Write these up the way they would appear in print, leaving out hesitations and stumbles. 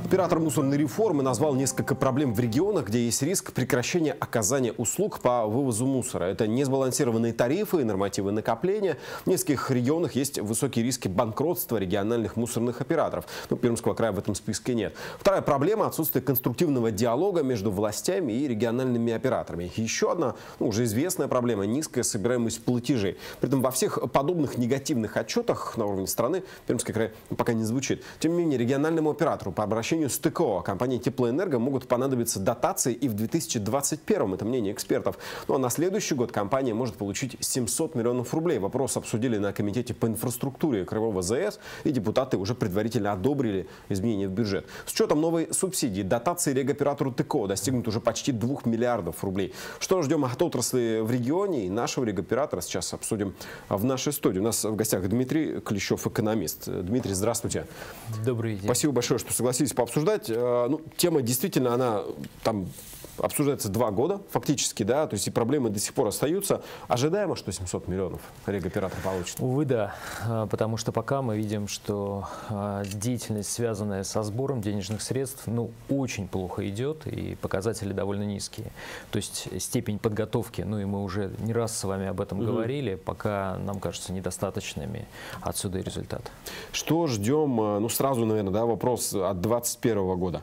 Оператор мусорной реформы назвал несколько проблем в регионах, где есть риск прекращения оказания услуг по вывозу мусора. Это несбалансированные тарифы и нормативы накопления. В нескольких регионах есть высокие риски банкротства региональных мусорных операторов. Но Пермского края в этом списке нет. Вторая проблема – отсутствие конструктивного диалога между властями и региональными операторами. Еще одна, уже известная проблема – низкая собираемость платежей. При этом во всех подобных негативных отчетах на уровне страны Пермский край пока не звучит. Тем не менее, региональному оператору по обращению с ТКО компании «Теплоэнерго» могут понадобиться дотации и в 2021-м, это мнение экспертов. Ну а на следующий год компания может получить 700 миллионов рублей. Вопрос обсудили на комитете по инфраструктуре Краевого ЗС, и депутаты уже предварительно одобрили изменения в бюджет. С учетом новой субсидии дотации регоператору ТКО достигнут уже почти 2 миллиардов рублей. Что ждем от отрасли в регионе и нашего регоператора, сейчас обсудим в нашей студии. У нас в гостях Дмитрий Клещев, экономист. Дмитрий, здравствуйте. Добрый день. Спасибо большое, что согласились пообсуждать. Тема действительно, она там обсуждается 2 года фактически, да, то есть и проблемы до сих пор остаются. Ожидаемо, что 700 миллионов регоператор получит? Увы, да, потому что пока мы видим, что деятельность, связанная со сбором денежных средств, очень плохо идет, и показатели довольно низкие. То есть степень подготовки, и мы уже не раз с вами об этом говорили, пока нам кажется недостаточными. Отсюда и результат. Что ждем, сразу, наверное, да, вопрос от 2021 года?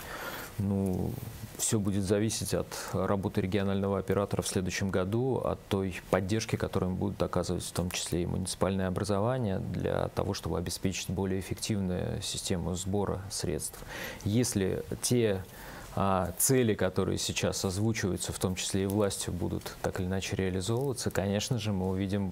Все будет зависеть от работы регионального оператора в следующем году, от той поддержки, которую им будут оказывать, в том числе и муниципальное образование, для того, чтобы обеспечить более эффективную систему сбора средств. Если те цели, которые сейчас озвучиваются, в том числе и властью, будут так или иначе реализовываться, конечно же, мы увидим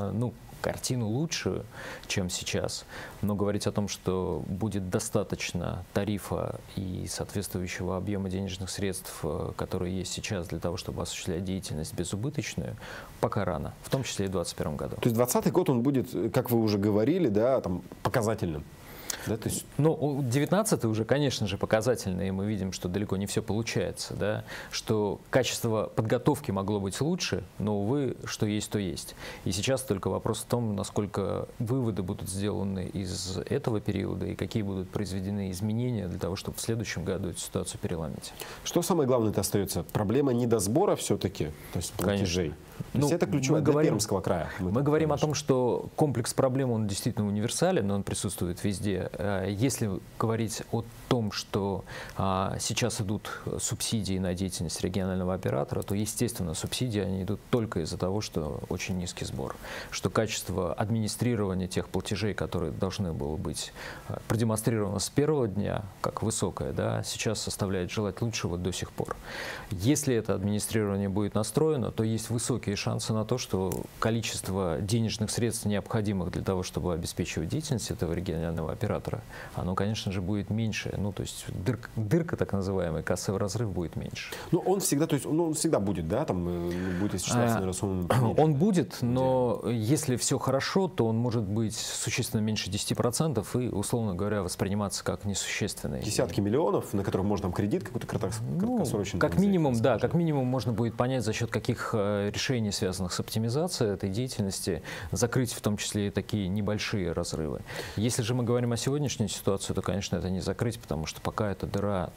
картину лучшую, чем сейчас. Но говорить о том, что будет достаточно тарифа и соответствующего объема денежных средств, которые есть сейчас, для того, чтобы осуществлять деятельность безубыточную, пока рано, в том числе и в 2021 году. То есть 2020 год он будет, как вы уже говорили, да, там, показательным? Да, то есть... 19-й уже, конечно же, показательный, и мы видим, что далеко не все получается, да, что качество подготовки могло быть лучше, но, увы, что есть, то есть. И сейчас только вопрос в том, насколько выводы будут сделаны из этого периода и какие будут произведены изменения для того, чтобы в следующем году эту ситуацию переломить. Что самое главное-то остается? Проблема недосбора все-таки, то есть платежей? То есть это ключевое для Пермского края. Мы говорим о том, что комплекс проблем, он действительно универсален, но он присутствует везде. Если говорить о том, что сейчас идут субсидии на деятельность регионального оператора, то, естественно, субсидии они идут только из-за того, что очень низкий сбор, что качество администрирования тех платежей, которые должны было быть продемонстрировано с первого дня, как высокое, да, сейчас составляет желать лучшего до сих пор. Если это администрирование будет настроено, то есть высокие шансы на то, что количество денежных средств, необходимых для того, чтобы обеспечивать деятельность этого регионального оператора, оно, конечно же, будет меньше. То есть дырка, так называемая, кассовый разрыв будет меньше. Он всегда, то есть, он всегда будет, да, там будет осуществляться, наверное, он будет, но если все хорошо, то он может быть существенно меньше 10% и, условно говоря, восприниматься как несущественный. Десятки миллионов, на которых можно там кредит какой-то краткосрочный. Как минимум, да, как минимум можно будет понять, за счет каких решений, связанных с оптимизацией этой деятельности, закрыть в том числе и такие небольшие разрывы. Если же мы говорим о сегодняшней ситуации, то, конечно, это не закрыть, потому что пока эта дыра,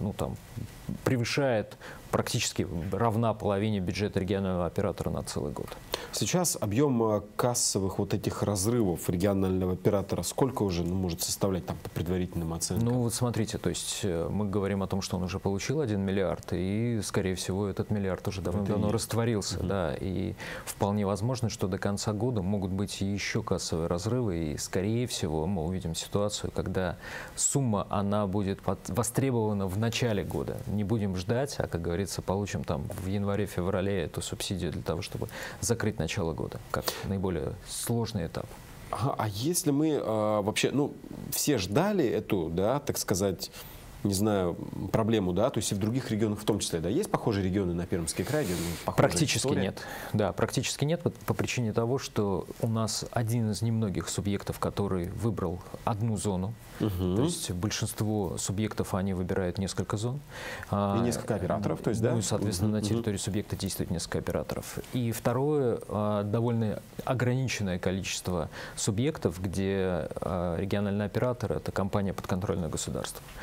превышает практически равна половине бюджета регионального оператора на целый год. Сейчас объем кассовых вот этих разрывов регионального оператора сколько уже может составлять там по предварительным оценкам? Смотрите, то есть мы говорим о том, что он уже получил 1 миллиард, и, скорее всего, этот миллиард уже давно растворился. Да, и вполне возможно, что до конца года могут быть еще кассовые разрывы, и, скорее всего, мы увидим ситуацию, когда сумма, она будет востребована в начале года. Не будем ждать, а, как говорится, получим там в январе-феврале эту субсидию для того, чтобы закрыть начало года, как наиболее сложный этап. А если мы вообще, все ждали эту, да, так сказать, не знаю, проблему, да, то есть и в других регионах в том числе, да, есть похожие регионы на Пермский край? Практически нет. Да, практически нет, по причине того, что у нас один из немногих субъектов, который выбрал одну зону, то есть большинство субъектов, они выбирают несколько зон. И несколько операторов, то есть, да? Соответственно, на территории субъекта действует несколько операторов. И второе, довольно ограниченное количество субъектов, где региональный оператор – это компания подконтрольная государству. Поэтому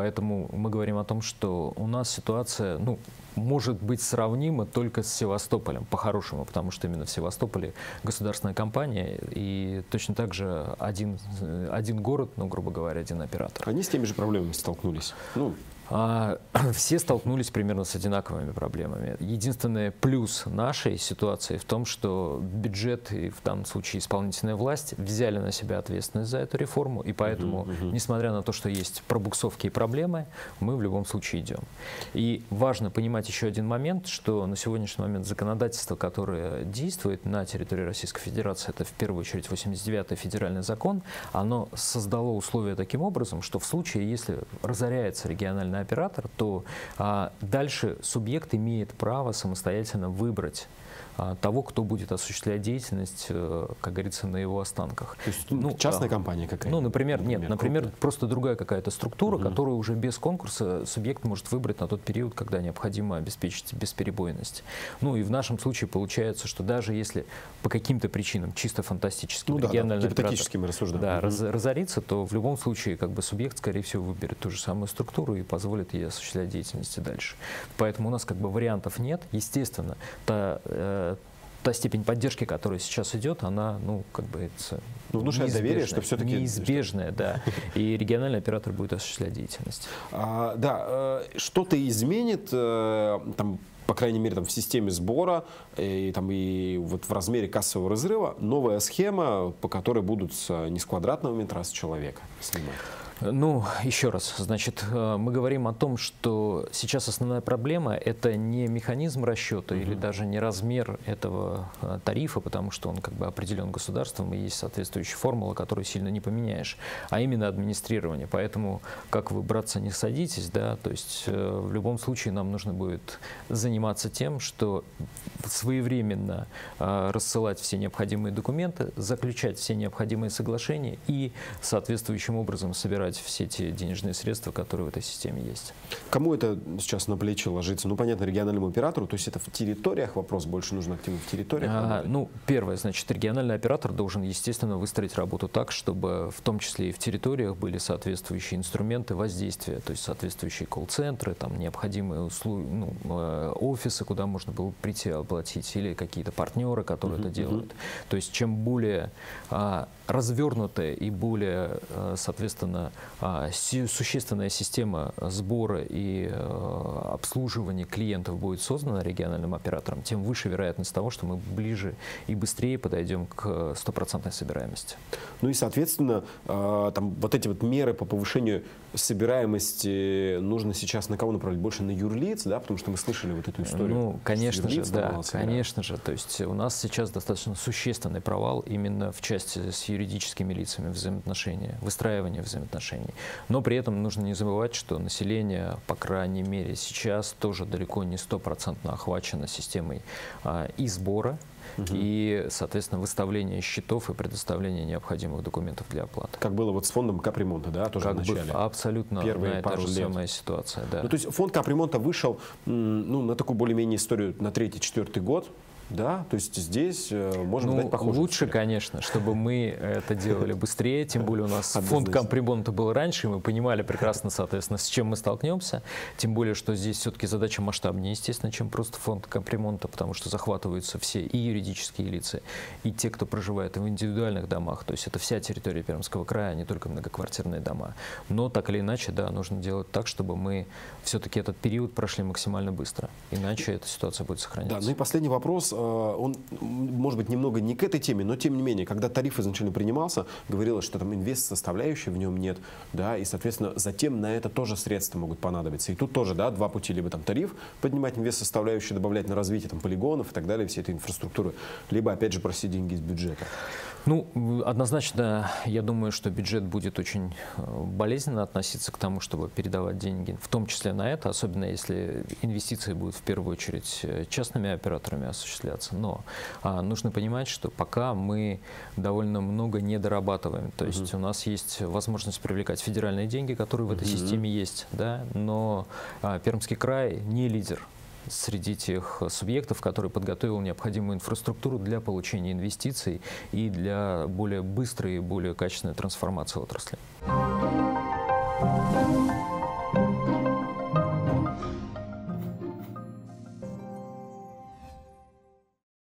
Поэтому мы говорим о том, что у нас ситуация, ну, может быть сравнима только с Севастополем, по-хорошему, потому что именно в Севастополе государственная компания и точно так же один город, ну, грубо говоря, один оператор. Они с теми же проблемами столкнулись? Ну, все столкнулись примерно с одинаковыми проблемами. Единственный плюс нашей ситуации в том, что бюджет и в данном случае исполнительная власть взяли на себя ответственность за эту реформу, и поэтому, несмотря на то, что есть пробуксовки и проблемы, мы в любом случае идем. И важно понимать еще один момент, что на сегодняшний момент законодательство, которое действует на территории Российской Федерации, это в первую очередь 89-й федеральный закон, оно создало условия таким образом, что в случае, если разоряется региональный оператор, то дальше субъект имеет право самостоятельно выбрать того, кто будет осуществлять деятельность, как говорится, на его останках. То есть частная компания какая-то? Ну, например, просто другая какая-то структура, которую уже без конкурса субъект может выбрать на тот период, когда необходимо обеспечить бесперебойность. Ну и в нашем случае получается, что даже если по каким-то причинам, чисто фантастическим, региональный оператор разорится, то в любом случае как бы субъект, скорее всего, выберет ту же самую структуру и позволит ей осуществлять деятельность и дальше. Поэтому у нас как бы вариантов нет. Естественно, та степень поддержки, которая сейчас идет, она, ну, как бы, это внушает доверие, что все-таки неизбежная, да. И региональный оператор будет осуществлять деятельность. Что-то изменит, там, по крайней мере, там, в системе сбора и вот в размере кассового разрыва новая схема, по которой будут не с квадратного метра, а с человека снимать? Ну, еще раз, значит, мы говорим о том, что сейчас основная проблема – это не механизм расчета или даже не размер этого тарифа, потому что он как бы определен государством и есть соответствующая формула, которую сильно не поменяешь, а именно администрирование. Поэтому, как вы, братцы, не садитесь, да, то есть в любом случае нам нужно будет заниматься тем, что своевременно рассылать все необходимые документы, заключать все необходимые соглашения и соответствующим образом собирать все те денежные средства, которые в этой системе есть. Кому это сейчас на плечи ложится? Ну, понятно, региональному оператору, то есть это в территориях вопрос, больше нужно активно в территориях? Ну, первое, значит, региональный оператор должен, естественно, выстроить работу так, чтобы в том числе и в территориях были соответствующие инструменты воздействия, то есть соответствующие колл-центры, там необходимые услуги, ну, офисы, куда можно было прийти оплатить, или какие-то партнеры, которые это делают. То есть чем более развернутая и более, соответственно, существенная система сбора и обслуживания клиентов будет создана региональным оператором, тем выше вероятность того, что мы ближе и быстрее подойдем к стопроцентной собираемости. Ну и, соответственно, там вот эти вот меры по повышению собираемости нужно сейчас на кого направлять? Больше на юрлиц, да? Потому что мы слышали вот эту историю. Ну, конечно же, да, конечно же. То есть у нас сейчас достаточно существенный провал именно в части с юридическими лицами взаимоотношения, выстраивания взаимоотношений. Но при этом нужно не забывать, что население, по крайней мере, сейчас тоже далеко не 100% охвачено системой и сбора, и, соответственно, выставления счетов и предоставления необходимых документов для оплаты. Как было вот с фондом капремонта, да, тоже в начале? Абсолютно первые та же самая ситуация, да. Ну, то есть фонд капремонта вышел на такую более-менее историю на 3-4 год. Да, то есть здесь можем дать похожую лучше, конечно, чтобы мы это делали быстрее, тем более у нас фонд капремонта был раньше, и мы понимали прекрасно, соответственно, с чем мы столкнемся, тем более, что здесь все-таки задача масштабнее, естественно, чем просто фонд капремонта, потому что захватываются все и юридические лица, и те, кто проживает в индивидуальных домах, то есть это вся территория Пермского края, а не только многоквартирные дома. Но так или иначе, да, нужно делать так, чтобы мы все-таки этот период прошли максимально быстро, иначе эта ситуация будет сохраняться. Да, ну и последний вопрос. Он, может быть, немного не к этой теме, но тем не менее, когда тариф изначально принимался, говорилось, что там инвест-составляющей в нем нет, да, и, соответственно, затем на это тоже средства могут понадобиться. И тут тоже, да, два пути: либо там тариф поднимать, инвест-составляющую добавлять на развитие там полигонов и так далее, всей этой инфраструктуры, либо, опять же, просить деньги из бюджета. Ну, однозначно, я думаю, что бюджет будет очень болезненно относиться к тому, чтобы передавать деньги, в том числе на это, особенно если инвестиции будут в первую очередь частными операторами осуществляться. Но нужно понимать, что пока мы довольно много не дорабатываем. То есть у нас есть возможность привлекать федеральные деньги, которые в этой системе есть, да, но Пермский край не лидер среди тех субъектов, которые подготовил необходимую инфраструктуру для получения инвестиций и для более быстрой и более качественной трансформации отрасли.